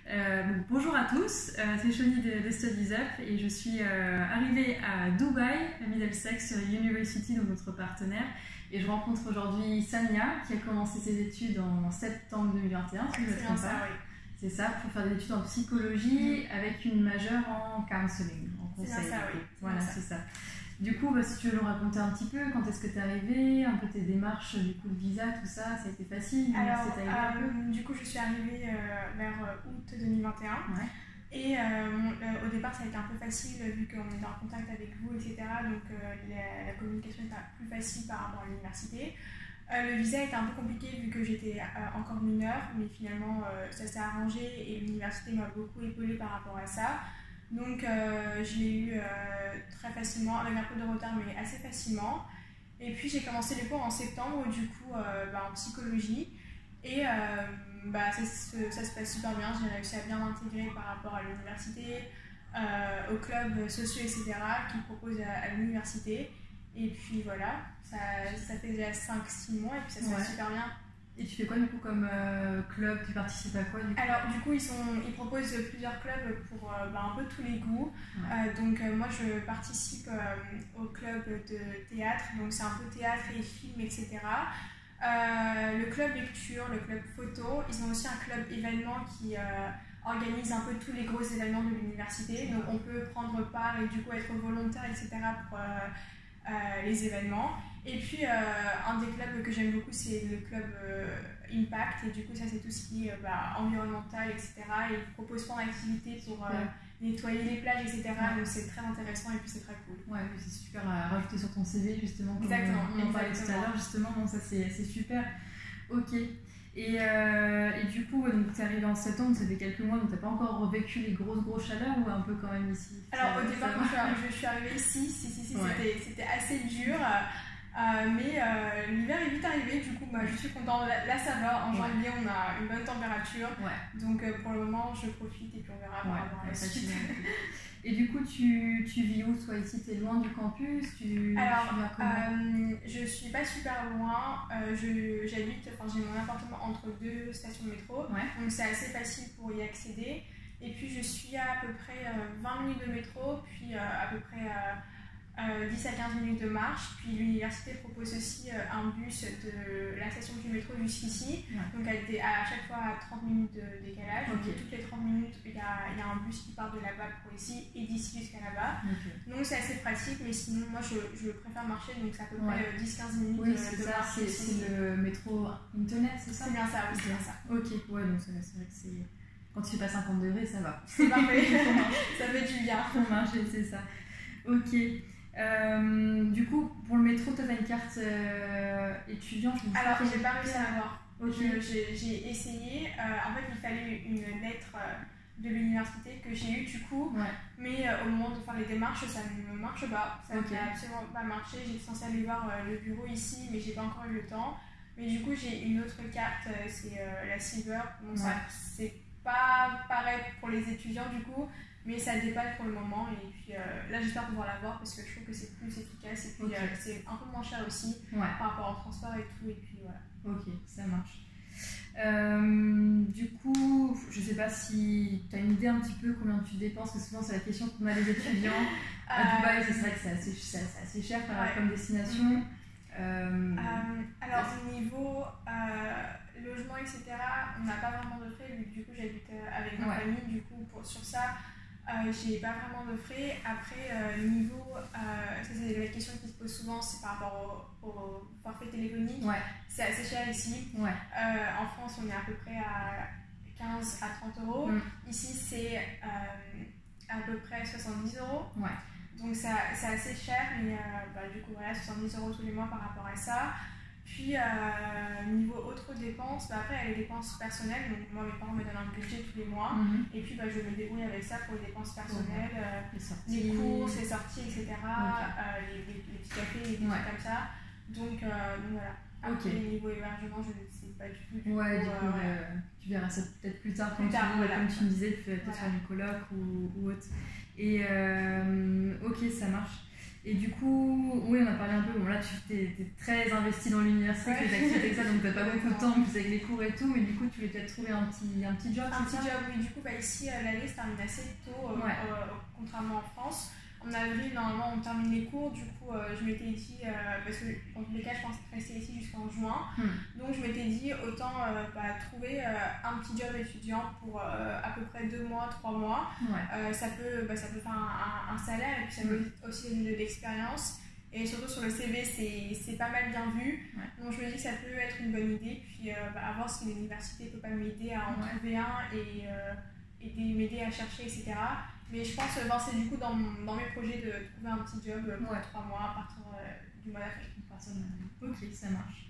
Bonjour à tous, c'est Shoni de Studies Up et je suis arrivée à Dubaï, à Middlesex University, donc notre partenaire. Et je rencontre aujourd'hui Sania qui a commencé ses études en septembre 2021, si je ne me trompe pas. Oui. C'est ça, pour faire des études en psychologie avec une majeure en counseling, en conseil. C'est ça, oui. Voilà, c'est ça. Du coup, si tu veux nous raconter un petit peu quand est-ce que tu es arrivée, un peu tes démarches, du coup, le visa, tout ça, ça a été facile? Alors, du coup, je suis arrivée vers août 2021. Ouais. Et au départ, ça a été un peu facile vu qu'on était en contact avec vous, etc. Donc, la communication était plus facile par rapport à l'université. Le visa était un peu compliqué vu que j'étais encore mineure, mais finalement, ça s'est arrangé et l'université m'a beaucoup épaulée par rapport à ça. Donc je l'ai eu très facilement, avec un peu de retard mais assez facilement. Et puis j'ai commencé les cours en septembre du coup en psychologie et ça se passe super bien, j'ai réussi à bien m'intégrer par rapport à l'université, aux clubs sociaux etc. qu'ils proposent à l'université. Et puis voilà, ça fait déjà 5-6 mois et puis ça se passe super bien. Et tu fais quoi du coup comme club? Tu participes à quoi du coup? Alors du coup ils proposent plusieurs clubs pour un peu tous les goûts. Ouais. Donc moi je participe au club de théâtre, donc c'est un peu théâtre et film etc. Le club lecture, le club photo, ils ont aussi un club événement qui organise un peu tous les gros événements de l'université. Donc on peut prendre part et du coup être volontaire etc. pour les événements. Et puis un des clubs que j'aime beaucoup c'est le club Impact et du coup ça c'est tout ce qui est environnemental etc. Et ils proposent plein d'activités pour nettoyer les plages etc. Donc c'est très intéressant et puis c'est très cool. Ouais, c'est super à rajouter sur ton CV justement. Exactement. On en parlait tout à l'heure justement, donc ça c'est super. Ok. Et du coup, tu es arrivée en septembre, ça fait quelques mois, donc tu n'as pas encore revécu les grosses chaleurs ou un peu quand même ici? Alors au départ, quand je suis arrivée ici, c'était assez dur. Mais l'hiver est vite arrivé, du coup je suis contente. Là ça va, en janvier on a une bonne température, donc pour le moment je profite et puis on verra par rapport à la suite. Et du coup tu vis où toi ici? T'es loin du campus? Alors je suis pas super loin, j'ai mon appartement entre 2 stations de métro, donc c'est assez facile pour y accéder. Et puis je suis à peu près 20 minutes de métro, puis à peu près 10 à 15 minutes de marche. Puis l'université propose aussi un bus de la station du métro jusqu'ici, donc à chaque fois à 30 minutes de décalage. Donc toutes les 30 minutes il y a un bus qui part de là-bas pour ici et d'ici jusqu'à là-bas. Donc c'est assez pratique, mais sinon moi je préfère marcher, donc c'est à peu près 10-15 minutes de marche. C'est le métro Internet, c'est ça? C'est bien ça, oui, c'est bien ça. Ok, ouais, donc c'est vrai que c'est... Quand tu fais pas 50 degrés, ça va. C'est parfait, ça fait du bien. Pour marcher, c'est ça. Ok. Du coup, pour le métro, tu as une carte étudiant? Alors, j'ai pas réussi à l'avoir. Okay. J'ai essayé. En fait, il fallait une lettre de l'université que j'ai eue du coup. Mais au moment de faire les démarches, ça ne marche pas. Ça n'a absolument pas marché. J'étais censée aller voir le bureau ici, mais j'ai pas encore eu le temps. Mais du coup, j'ai une autre carte, c'est la Silver. Donc, c'est pas pareil pour les étudiants du coup, mais ça dépasse pour le moment. Et puis là, j'espère pouvoir l'avoir parce que je trouve que c'est plus efficace. Et puis c'est un peu moins cher aussi par rapport au transport et tout. Et puis voilà. Ok, ça marche. Du coup, je sais pas si tu as une idée un petit peu combien tu dépenses, parce que souvent c'est la question qu'on a les étudiants. À Dubaï, c'est vrai que c'est assez cher comme destination. Alors au niveau logement etc, on n'a pas vraiment de frais vu que du coup j'habite avec ma famille, du coup sur ça j'ai pas vraiment de frais. Après niveau, ça c'est la question qui se pose souvent, c'est par rapport au forfait téléphonique. C'est assez cher ici. En France on est à peu près à 15 à 30 euros. Ici c'est à peu près 70 euros. Donc c'est assez cher, mais du coup voilà, 70 euros tous les mois par rapport à ça. Puis niveau autres dépenses, après il y a les dépenses personnelles, donc moi mes parents me donnent un budget tous les mois, et puis je me débrouille avec ça pour les dépenses personnelles, les courses, les sorties, etc., les petits cafés, les trucs comme ça. Donc voilà. Après niveau hébergement, je ne sais pas du tout. Du coup, tu verras ça peut-être plus tard, comme tu me disais, peut-être sur une coloc ou autre. Et ok, ça marche. Et du coup, oui, on a parlé un peu. Bon, là, tu es très investi dans l'université, ouais. les activités et ça, donc tu n'as pas beaucoup de temps, plus avec les cours et tout. Mais du coup, tu voulais peut-être trouver un petit job. Un petit job, oui. Du coup, ici, l'année se termine assez tôt, contrairement en France. En avril, normalement, on termine les cours. Du coup, je m'étais dit, parce que dans tous les cas, je pense rester ici jusqu'en juin. Donc, je m'étais dit, autant trouver un petit job étudiant pour à peu près 2 mois, 3 mois. Ça peut faire un salaire et puis ça peut aussi donner de l'expérience. Et surtout sur le CV, c'est pas mal bien vu. Donc, je me dis que ça peut être une bonne idée. Puis, à voir si l'université peut pas m'aider à en trouver un et m'aider à chercher, etc. Mais je pense que c'est du coup dans mes projets de trouver un petit job pour 3 mois à partir du mois d'avril. Ok, ça marche.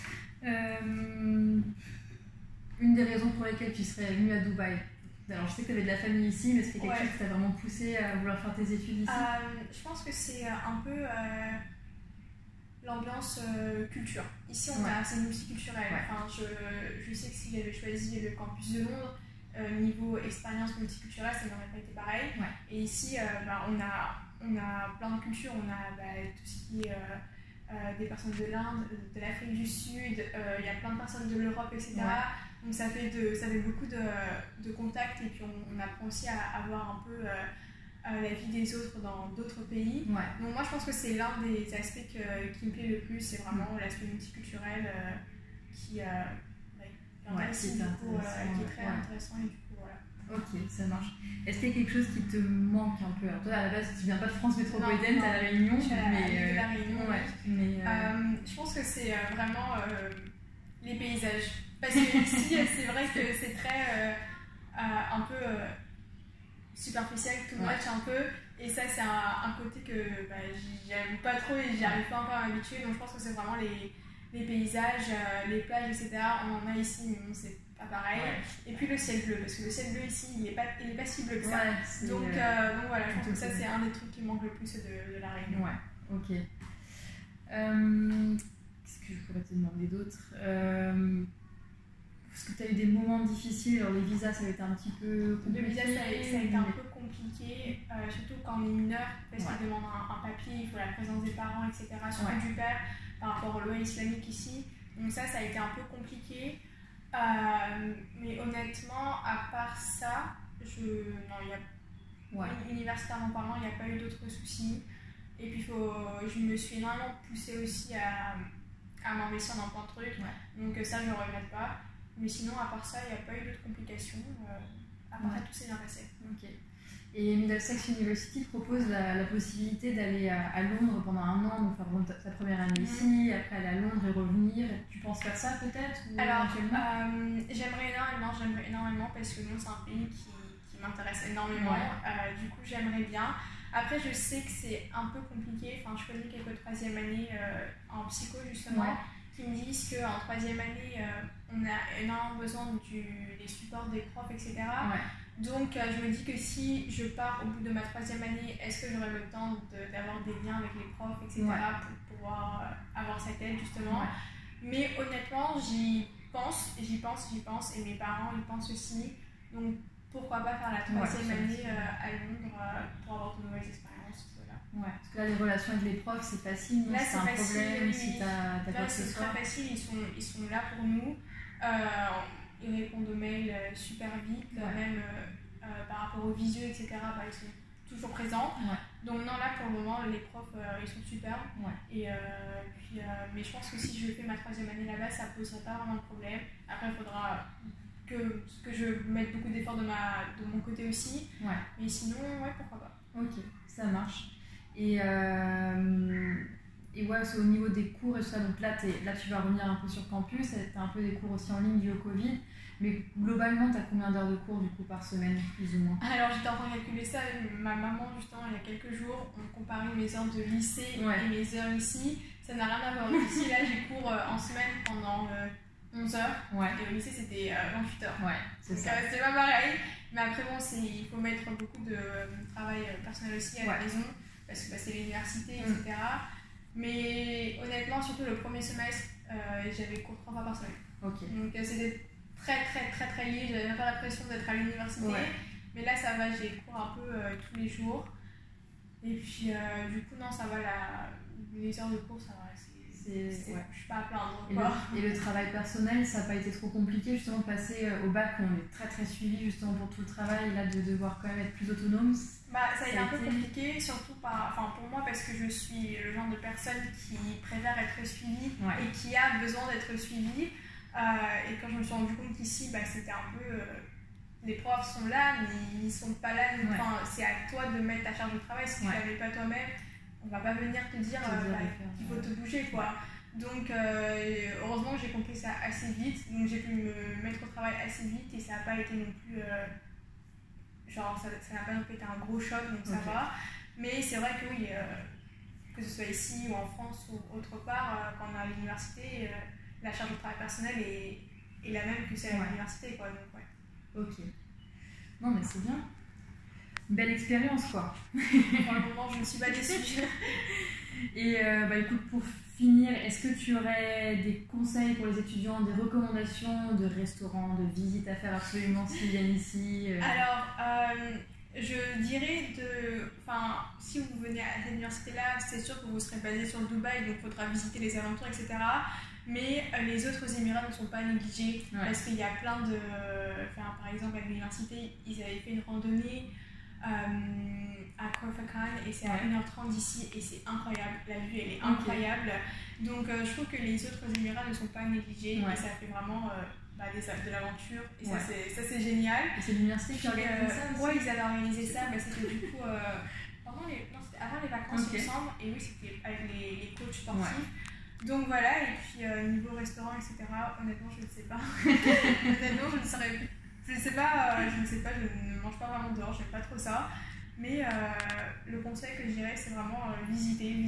Une des raisons pour lesquelles tu serais venue à Dubaï, alors je sais que tu avais de la famille ici, mais est-ce qu'il y a quelque chose qui t'a vraiment poussé à vouloir faire tes études ici? Je pense que c'est un peu l'ambiance culture. Ici, c'est multiculturel. Enfin, je sais que si j'avais choisi le campus de Londres, niveau expérience multiculturelle, ça n'aurait pas été pareil. Et ici, on a plein de cultures. On a tout ce qui est des personnes de l'Inde, de l'Afrique du Sud, il y a plein de personnes de l'Europe, etc. Donc ça fait beaucoup de contacts et puis on apprend aussi à voir un peu la vie des autres dans d'autres pays. Donc moi je pense que c'est l'un des aspects qui me plaît le plus, c'est vraiment l'aspect multiculturel qui est très intéressant et du coup voilà. Ok, ça marche. Est-ce qu'il y a quelque chose qui te manque un peu? Alors toi à la base tu viens pas de France métropolitaine, tu es à La Réunion. Je suis à La Réunion. Je pense que c'est vraiment les paysages. Parce que ici c'est vrai que c'est très un peu superficiel, too much un peu. Et ça c'est un côté que j'aime pas trop et j'y arrive pas encore à m'habituer. Donc je pense que c'est vraiment les paysages, les plages, etc. On en a ici, mais bon, c'est pas pareil. Et puis le ciel bleu, parce que le ciel bleu ici, il est pas si bleu que ça. Donc voilà, je pense que ça c'est un des trucs qui me manque le plus de La Réunion. Ok. Qu'est-ce que je pourrais te demander d'autre? Parce que tu as eu des moments difficiles, alors les visas ça a été un petit peu compliqué. Le visa ça a été un peu compliqué, surtout quand on est mineur, parce qu'ils demandent un papier, il faut la présence des parents, etc. Surtout du père, par rapport aux lois islamiques ici. Donc ça a été un peu compliqué. Mais honnêtement, à part ça, universitairement parlant, il n'y a pas eu d'autres soucis. Et puis je me suis énormément poussée aussi à m'investir dans plein de trucs. Donc ça, je ne regrette pas. Mais sinon, à part ça, il n'y a pas eu d'autres complications. À part ça, tout s'est bien passé. Ok. Et Middlesex University propose la possibilité d'aller à Londres pendant 1 an, donc faire ta première année ici, après aller à Londres et revenir. Tu penses faire ça peut-être? Alors, j'aimerais énormément parce que Londres c'est un pays qui m'intéresse énormément. Du coup, j'aimerais bien. Après, je sais que c'est un peu compliqué. Enfin, je connais quelques 3e années en psycho justement qui me disent qu'en 3e année, on a énormément besoin des supports des profs, etc. Donc je me dis que si je pars au bout de ma 3e année, est-ce que j'aurai le temps d'avoir des liens avec les profs, etc. pour pouvoir avoir cette aide justement. Mais honnêtement, j'y pense, et mes parents y pensent aussi. Donc pourquoi pas faire la 3e année à Londres pour avoir de nouvelles expériences. Parce que là, les relations avec les profs, c'est facile. Là, c'est un facile, problème si t'as quoi que ce soit. C'est très facile, ils sont là pour nous. Ils répondent aux mails super vite, même par rapport aux visios, etc. Ils sont toujours présents. Donc non, là pour le moment, les profs ils sont super. Et mais je pense que si je fais ma 3e année là-bas, ça ne poserait pas vraiment de problème. Après, il faudra que je mette beaucoup d'efforts de mon côté aussi. Mais sinon, pourquoi pas. Ok, ça marche. Et c'est au niveau des cours et tout ça, donc là tu vas revenir un peu sur campus, tu as un peu des cours aussi en ligne dû au Covid, mais globalement tu as combien d'heures de cours du coup par semaine, plus ou moins? Alors j'étais en train de calculer ça avec ma maman justement il y a quelques jours, on comparait mes heures de lycée et mes heures ici, ça n'a rien à voir. Ici là j'ai cours en semaine pendant 11 heures et au lycée c'était 28 heures. C'est ça. C'était pas pareil, mais après bon il faut mettre beaucoup de travail personnel aussi à la maison, parce que c'est l'université, etc. Mais honnêtement, surtout le premier semestre, j'avais cours 3 fois par semaine. Donc c'était très très très très lié, j'avais même pas l'impression d'être à l'université. Mais là ça va, j'ai cours un peu tous les jours. Et puis, du coup, non, ça va, les heures de cours, ça va. Je suis pas à plaindre. Et le travail personnel, ça n'a pas été trop compliqué justement de passer au bac où on est très très suivi justement pour tout le travail et là de devoir quand même être plus autonome? Ça a été un peu compliqué, surtout pour moi parce que je suis le genre de personne qui préfère être suivie et qui a besoin d'être suivie. Et quand je me suis rendu compte qu'ici, c'était un peu... les profs sont là, mais ils sont pas là. C'est à toi de mettre ta charge de travail. Si tu ne l'avais pas toi-même, on va pas venir te dire qu'il faut te bouger, quoi. Donc heureusement j'ai compris ça assez vite, donc j'ai pu me mettre au travail assez vite et ça n'a pas été non plus ça n'a pas non plus été un gros choc, donc ça va. Mais c'est vrai que oui, que ce soit ici ou en France ou autre part, quand on est à l'université, la charge de travail personnelle est la même que celle à l'université, quoi. Donc Ok. Non mais c'est bien. Belle expérience, quoi. Pour le moment, je ne suis pas déçue. Et écoute, pour finir, est-ce que tu aurais des conseils pour les étudiants, des recommandations de restaurants, de visites à faire absolument s'ils viennent ici Alors, je dirais si vous venez à cette université-là, c'est sûr que vous serez basé sur Dubaï, donc il faudra visiter les alentours, etc. Mais les autres Émirats ne sont pas négligés parce qu'il y a plein de... par exemple, à l'université, ils avaient fait une randonnée à Khor Fakkan et c'est à 1h30 d'ici et c'est incroyable, la vue elle est incroyable. Donc je trouve que les autres Émirats ne sont pas négligés et ça fait vraiment de l'aventure et ça c'est génial. Et c'est l'université qui organise ça aussi? Oui, ils avaient organisé ça, c'était du coup c'était avant les vacances il me semble, et oui c'était avec les coachs sportifs. Donc voilà, et puis niveau restaurant, etc., honnêtement, je ne sais pas. Honnêtement, je ne saurais plus. Je ne sais pas, je ne mange pas vraiment dehors, j'aime pas trop ça. Mais le conseil que je dirais, c'est vraiment visiter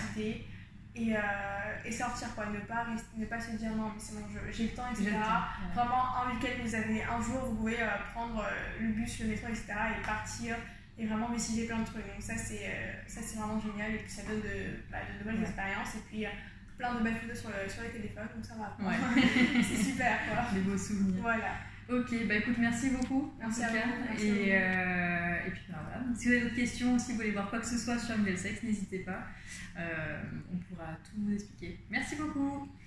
et sortir, quoi. Ne pas se dire non, mais c'est bon, j'ai le temps, etc. Vraiment, un week-end, vous avez un jour, vous pouvez prendre le bus, le métro, etc. et partir et vraiment visiter plein de trucs. Donc ça, c'est vraiment génial et puis ça donne de nouvelles expériences. Et puis, plein de belles photos sur les téléphones, donc ça va. C'est super, quoi. Des beaux souvenirs. Voilà. Ok, écoute, merci beaucoup. Merci à vous. Et puis voilà. Si vous avez d'autres questions, si vous voulez voir quoi que ce soit sur Middlesex, n'hésitez pas. On pourra tout vous expliquer. Merci beaucoup.